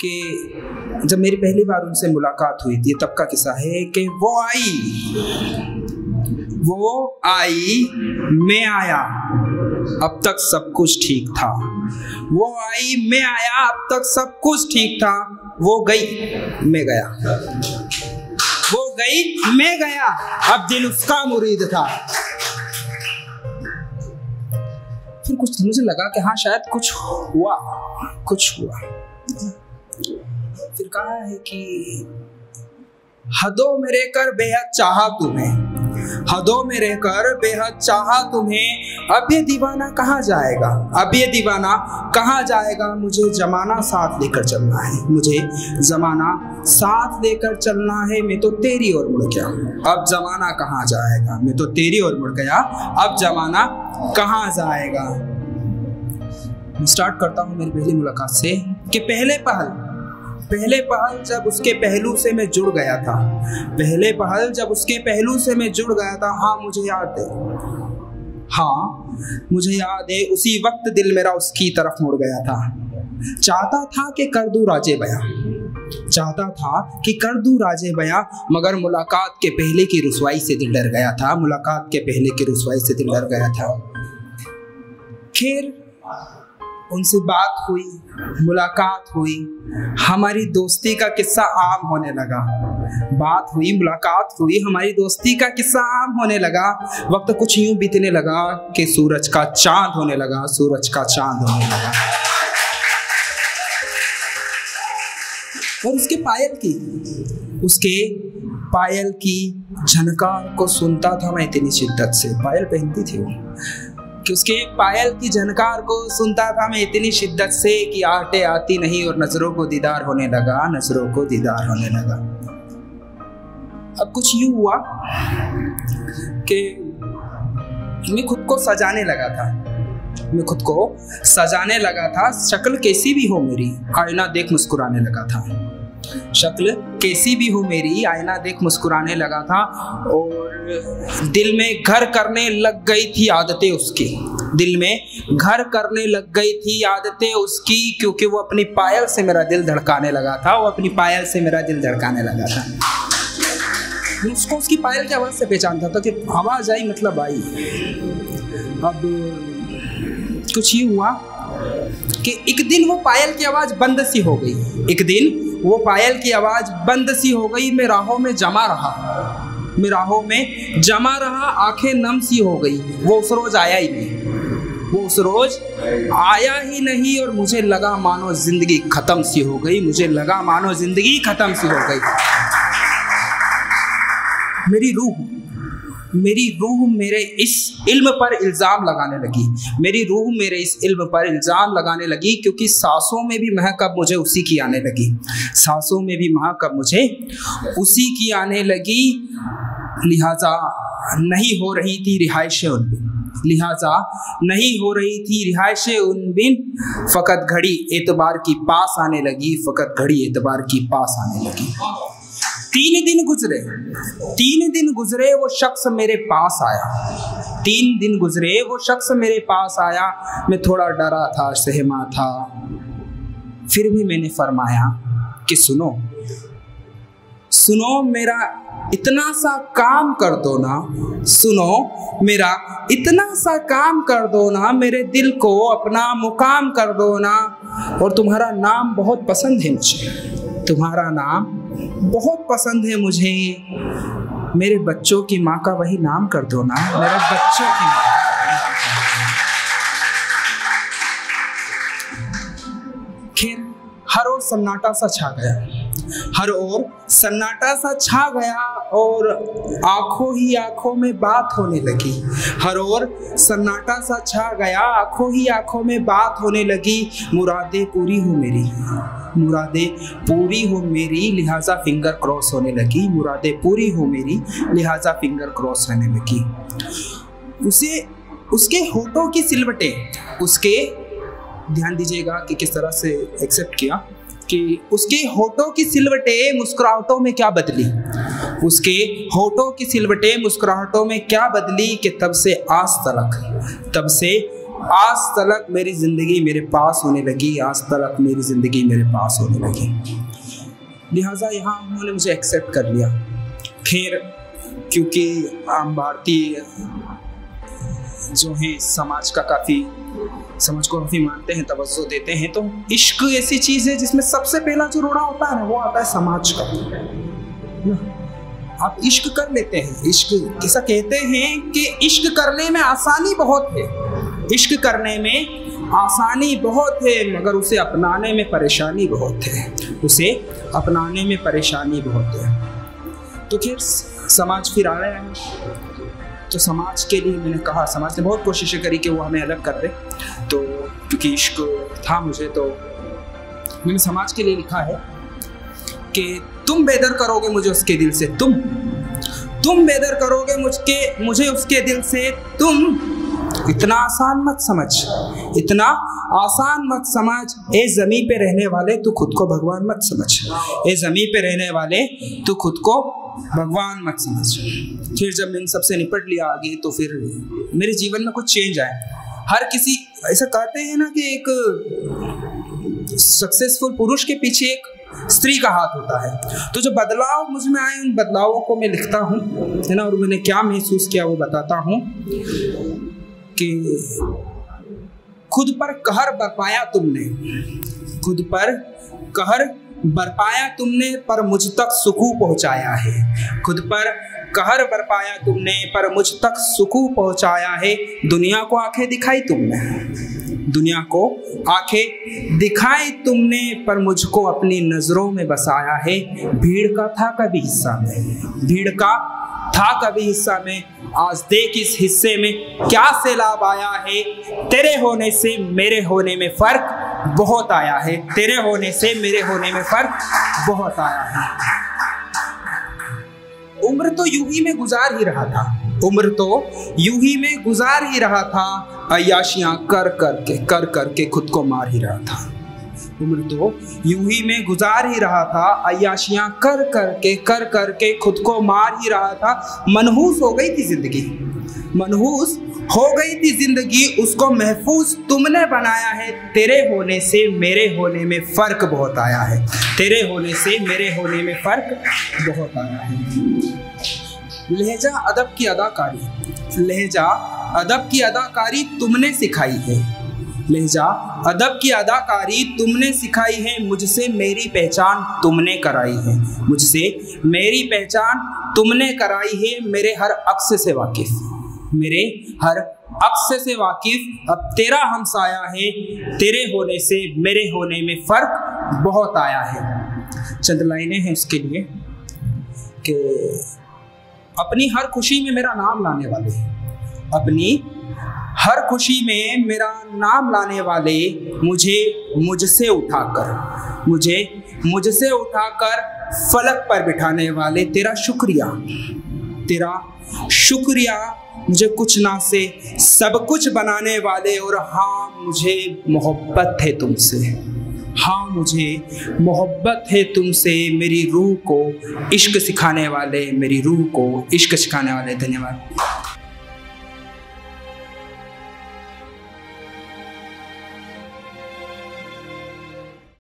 कि जब मेरी पहली बार उनसे मुलाकात हुई थी, तब का किस्सा है कि वो आई, मैं आया, अब तक सब कुछ ठीक था। वो आई, मैं आया, अब तक सब कुछ ठीक था। वो गई, मैं गया। वो गई, मैं गया, अब दिल उसका मुरीद था। फिर कुछ मुझे लगा कि हाँ शायद कुछ हुआ। फिर कहा है कि हदों में रहकर बेहद चाहा तुम्हें, हदों में रहकर बेहद चाहा तुम्हें, अब ये दीवाना कहाँ जाएगा, अब ये दीवाना कहाँ जाएगा। मुझे जमाना साथ लेकर चलना है, मुझे जमाना साथ लेकर चलना है। मैं तो तेरी ओर मुड़ गया, अब जमाना कहाँ जाएगा। मैं तो तेरी ओर मुड़ गया, अब जमाना कहाँ जाएगा। मैं स्टार्ट करता हूँ मेरी पहली मुलाकात से कि पहले पहल जब उसके पहलू से मैं जुड़ गया था, पहले पहल जब उसके पहलू से मैं जुड़ गया था। हाँ मुझे याद है, हाँ मुझे याद है, उसी वक्त दिल मेरा उसकी तरफ मुड़ गया था। चाहता था कि कर दूं राजे बयां, चाहता था कि कर दूं राजे बयां, मगर मुलाकात के पहले की रुसवाई से दिल डर गया था, मुलाकात के पहले की रुसवाई से दिल डर गया था। खैर उनसे बात हुई, मुलाकात हुई, हमारी दोस्ती का किस्सा आम होने लगा। बात हुई, मुलाकात हुई, हमारी दोस्ती का किस्सा आम होने लगा। वक्त कुछ यूं बीतने लगा कि सूरज का चांद होने लगा, सूरज का चांद होने लगा। और उसके पायल की झनकार को सुनता था मैं इतनी शिद्दत से। पायल पहनती थी वो, कि उसके पायल की झनकार को सुनता था मैं इतनी शिद्दत से कि आटे आती नहीं और नजरों को दीदार होने लगा, नजरों को दीदार होने लगा। अब कुछ यूं हुआ कि मैं खुद को सजाने लगा था, शक्ल कैसी भी हो मेरी, आईना देख मुस्कुराने लगा था। शक्ल कैसी भी हो मेरी, आईना देख मुस्कुराने लगा था। और दिल में घर करने लग गई थी आदतें उसकी, दिल में घर करने लग गई थी आदतें उसकी, क्योंकि वो अपनी पायल से मेरा दिल धड़काने लगा था, वो अपनी पायल से मेरा दिल धड़काने लगा था। मैं उसको उसकी पायल की आवाज़ से पहचानता था कि आवाज़ आई मतलब आई। अब कुछ ये हुआ कि एक दिन वो पायल की आवाज़ बंद सी हो गई, एक दिन वो पायल की आवाज़ बंद सी हो गई। मैं राहों में जमा रहा, आंखें नम सी हो गई। वो उस रोज़ आया ही नहीं, और मुझे लगा मानो जिंदगी खत्म सी हो गई, मेरी रूह मेरे इस इल्म पर इल्ज़ाम लगाने लगी, क्योंकि सांसों में भी महक अब मुझे उसी की आने लगी, लिहाजा नहीं हो रही थी रिहाइशें उन बिन, फ़कत घड़ी एतबार की पास आने लगी। 3 दिन गुजरे वो शख्स मेरे पास आया, मैं थोड़ा डरा था, सहमा था। फिर भी मैंने फरमाया कि सुनो मेरा इतना सा काम कर दो ना, मेरे दिल को अपना मुकाम कर दो ना। और तुम्हारा नाम बहुत पसंद है मुझे, मेरे बच्चों की माँ का वही नाम कर दो ना, मेरे बच्चों की माँ। खैर हर ओर सन्नाटा सा छा गया, और आंखों ही आंखों में बात होने लगी। मुरादें पूरी हो मेरी, लिहाजा फिंगर क्रॉस होने लगी। उसके होठों की सिलवटें, ध्यान दीजिएगा कि किस तरह से एक्सेप्ट किया कि उसके होठों की सिलवटें मुस्कुराहटों में क्या बदली, कि तब से आज तलक मेरी ज़िंदगी मेरे पास होने लगी, आज तलक मेरी ज़िंदगी मेरे पास होने लगी। लिहाजा यहाँ उन्होंने मुझे एक्सेप्ट कर लिया। खैर क्योंकि हम भारतीय जो है समाज को काफ़ी मानते हैं, तवज्जो देते हैं, तो इश्क ऐसी चीज़ है जिसमें सबसे पहला जो रोड़ा होता है ना वो आता है समाज का। आप इश्क कर लेते हैं, इश्क ऐसा कहते हैं कि इश्क करने में आसानी बहुत है, इश्क करने में आसानी बहुत है, मगर उसे अपनाने में परेशानी बहुत है, उसे अपनाने में परेशानी बहुत है। तो फिर समाज फिर आ रहा है, तो समाज के लिए मैंने कहा, समाज ने बहुत कोशिशें करी कि वो हमें अलग कर दे, तो क्योंकि इश्क था मुझे, तो मैंने समाज के लिए लिखा है कि तुम बेदर करोगे मुझे उसके दिल से, तुम बेदर करोगे मुझे उसके दिल से, तुम इतना आसान मत समझ, इतना आसान मत समझ, ए ज़मीं पे रहने वाले तू खुद को भगवान मत समझ, ए ज़मीं पे रहने वाले तू खुद को भगवान मत समझ। फिर जब मैंने सबसे निपट लिया आगे, तो फिर मेरे जीवन में कुछ चेंज आए। हर किसी ऐसा कहते हैं ना कि एक सक्सेसफुल पुरुष के पीछे एक स्त्री का हाथ होता है, तो जो बदलाव मुझ में आए उन बदलावों को मैं लिखता हूँ, है ना, और मैंने क्या महसूस किया वो बताता हूँ कि खुद पर कहर बरपाया तुमने, खुद पर कहर बरपाया तुमने, पर मुझ तक सुकून पहुँचाया है, खुद पर कहर बरपाया तुमने, पर मुझ तक सुकून पहुँचाया है। दुनिया को आंखें दिखाई तुमने, दुनिया को आंखें दिखाई तुमने, पर मुझको अपनी नज़रों में बसाया है। भीड़ का था कभी हिस्सा में, भीड़ का था कभी हिस्सा में, आज देख इस हिस्से में क्या सैलाब आया है। तेरे होने से मेरे होने में फ़र्क बहुत आया है, तेरे होने से मेरे होने में फ़र्क बहुत आया है। उम्र तो यूं ही में गुजार ही रहा था, उम्र तो यूं ही में गुजार ही रहा था, अय्याशियाँ कर करके खुद को मार ही रहा था। उम्र तो यूं ही में गुजार ही रहा था, अय्याशियाँ कर करके खुद को मार ही रहा था। मनहूस हो गई थी जिंदगी, मनहूस हो गई थी जिंदगी, उसको महफूज तुमने बनाया है। तेरे होने से मेरे होने में फ़र्क बहुत आया है, तेरे होने से मेरे होने में फ़र्क बहुत आया है। लहजा अदब की अदाकारी, लहजा अदब की अदाकारी तुमने सिखाई है, लहजा अदब की अदाकारी तुमने सिखाई है। मुझसे मेरी पहचान तुमने कराई है, मुझसे मेरी पहचान तुमने कराई है। मेरे हर अक्स से वाकिफ, मेरे हर अक्स से वाकिफ, अब तेरा हमसाया है। तेरे होने से मेरे होने में फ़र्क बहुत आया है। चंद लाइनें हैं उसके लिए कि अपनी हर खुशी में मेरा नाम लाने वाले, अपनी हर खुशी में मेरा नाम लाने वाले, मुझसे उठाकर फलक पर बिठाने वाले, तेरा शुक्रिया मुझे कुछ ना से सब कुछ बनाने वाले। और हाँ मुझे मोहब्बत है तुमसे, हाँ मुझे मोहब्बत है तुमसे, मेरी रूह को इश्क सिखाने वाले, मेरी रूह को इश्क सिखाने वाले। धन्यवाद।